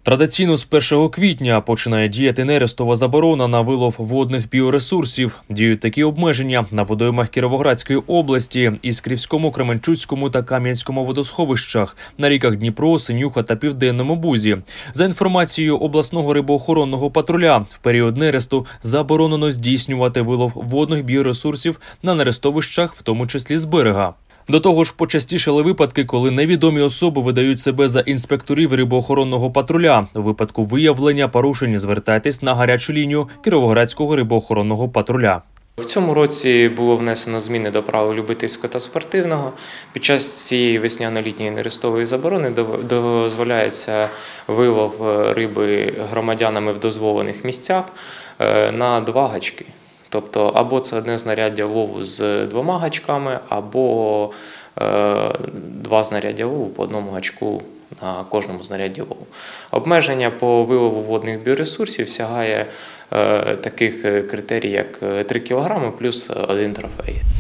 Традиційно з 1 квітня починає діяти нерестова заборона на вилов водних біоресурсів. Діють такі обмеження на водоймах Кіровоградської області, Іскрівському, Кременчуцькому та Кам'янському водосховищах, на ріках Дніпро, Синюха та Південному Бузі. За інформацією обласного рибоохоронного патруля, в період нересту заборонено здійснювати вилов водних біоресурсів на нерестовищах, в тому числі з берега. До того ж, почастішали випадки, коли невідомі особи видають себе за інспекторів рибоохоронного патруля. У випадку виявлення порушень звертайтесь на гарячу лінію Кіровоградського рибоохоронного патруля. В цьому році було внесено зміни до правил любительського та спортивного. Під час цієї весняно-літньої нерестової заборони дозволяється вилов риби громадянами в дозволених місцях на 2 гачки. Тобто, або це одне знаряддя лову з 2 гачками, або 2 знаряддя лову по 1 гачку на кожному знарядді лову. Обмеження по вилову водних біоресурсів сягає таких критерій, як 3 кг плюс 1 трофей.